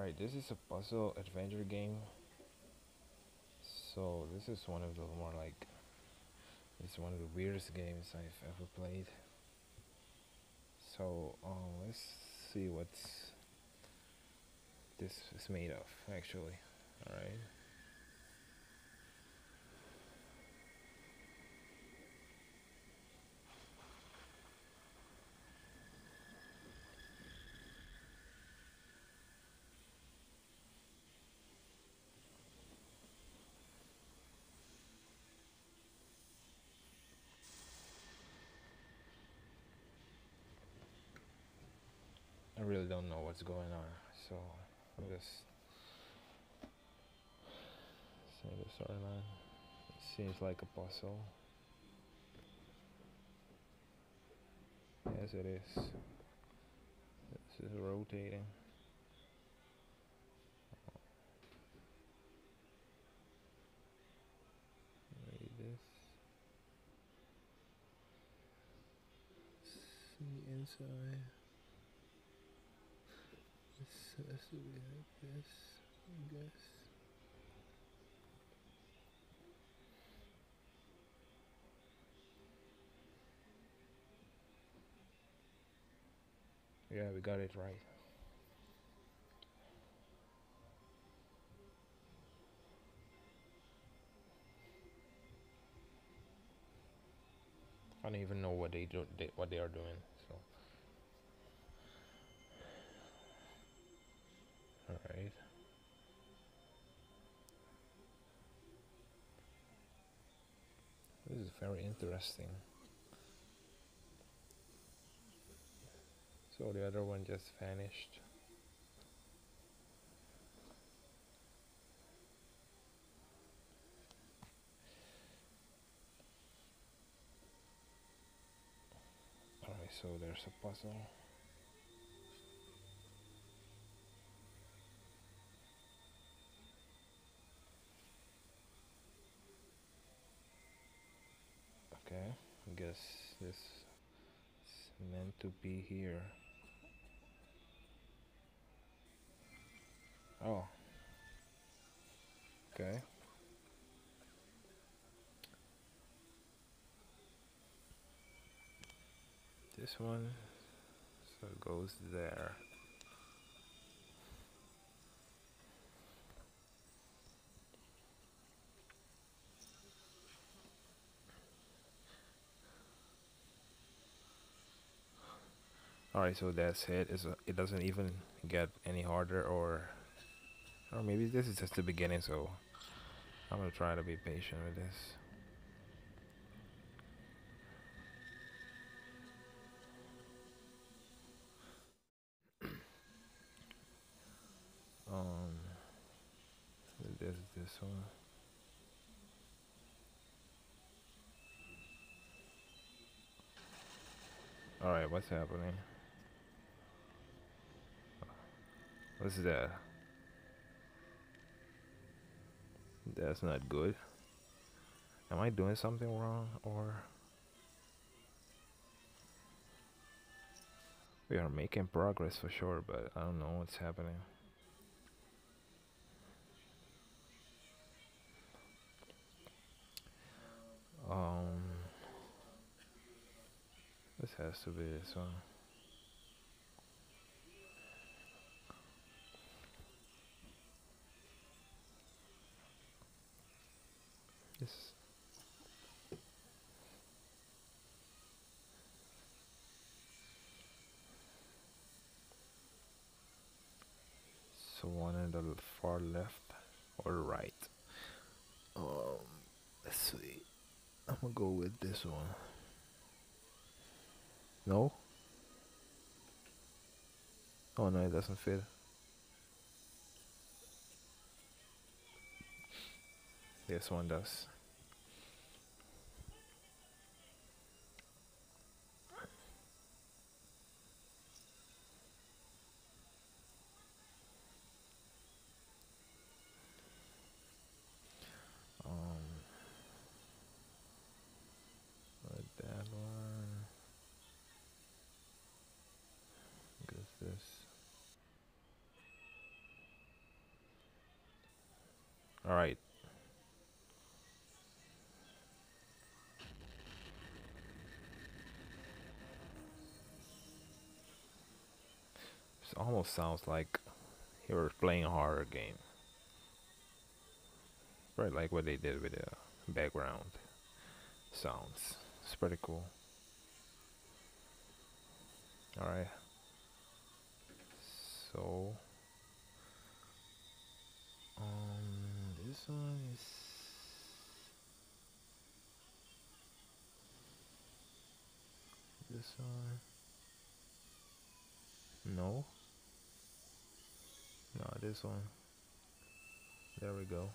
Alright, this is a puzzle adventure game. So this is one of the more like, it's one of the weirdest games I've ever played. So let's see what's this is made of actually. Alright. I really don't know what's going on, so I'll just say the storyline. It seems like a puzzle. Yes, it is. This is rotating. Read this. See inside. This has to be like this, I guess. Yeah, we got it right. I don't even know what what they are doing. So, all right. This is very interesting. So the other one just vanished. Alright, so there's a puzzle. Okay, I guess this is meant to be here. Oh, okay. This one, so it goes there. Alright, so that's it. It doesn't even get any harder, or maybe this is just the beginning, so I'm gonna try to be patient with this. Um, this one. Alright, what's happening? What's that? That's not good. Am I doing something wrong, or we are making progress for sure, but I don't know what's happening. Um, this has to be this one. This. So one in the far left or right. Um, let's see. I'm gonna go with this one. No? Oh no, it doesn't fit. This one does. Like that one. Guess this. All right. This almost sounds like you're playing a horror game. Right, like what they did with the background sounds. It's pretty cool. All right. So, this one is this one. No, no, this one. There we go.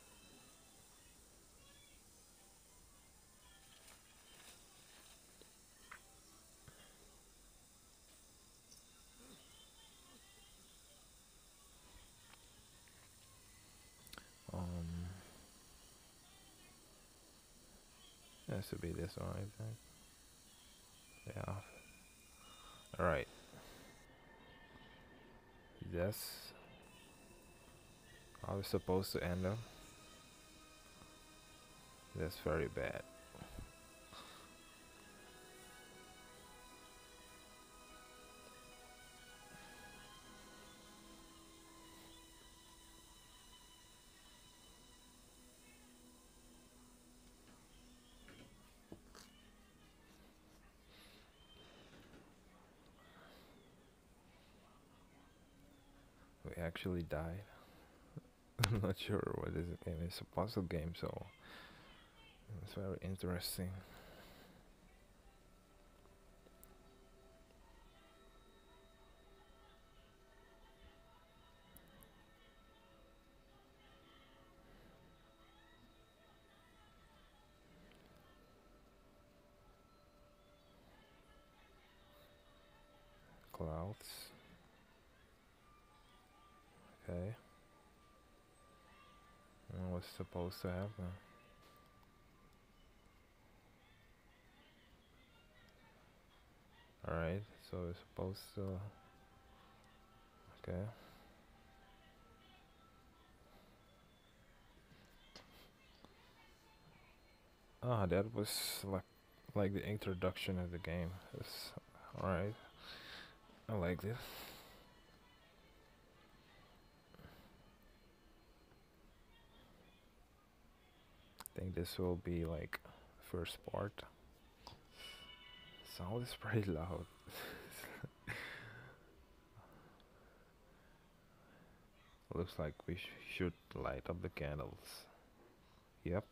Um, has to be this one, I think. Yeah. All right. That's how it's supposed to end up. That's very bad. We actually died. I'm not sure what this game is. It's a puzzle game, so it's very interesting. Clouds. Okay. And what's supposed to happen? Alright, so it's supposed to. Okay. Ah, that was like the introduction of the game. It's alright. I like this. I think this will be like first part. Sound is pretty loud. Looks like we should light up the candles. Yep.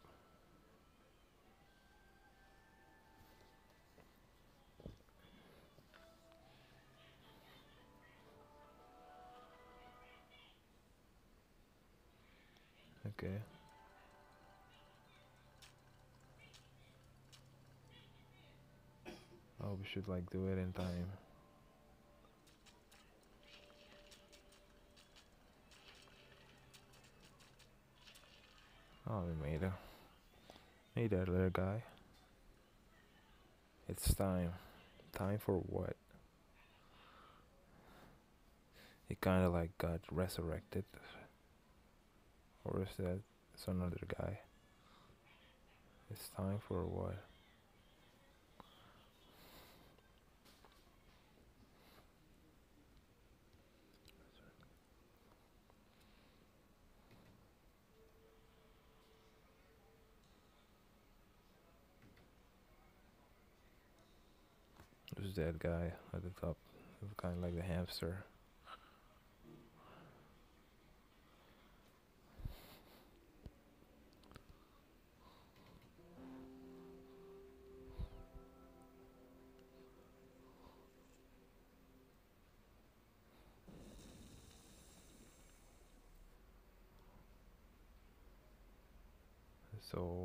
Okay. Oh, we should like do it in time. Oh, we made it. Hey there, little guy. It's time. Time for what? He kind of like got resurrected. Or is that it's another guy? It's time for what? Who's that guy at the top? Kind of like the hamster. So,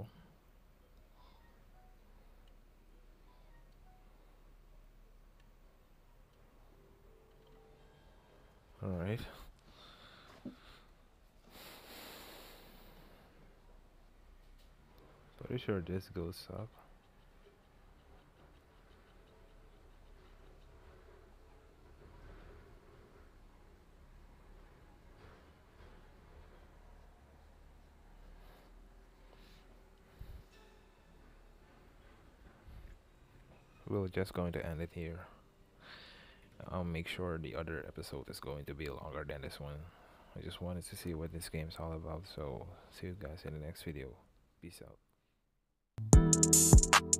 alright. Pretty sure this goes up. we're just going to end it here. I'll make sure the other episode is going to be longer than this one. I just wanted to see what this game's all about, so see you guys in the next video. Peace out.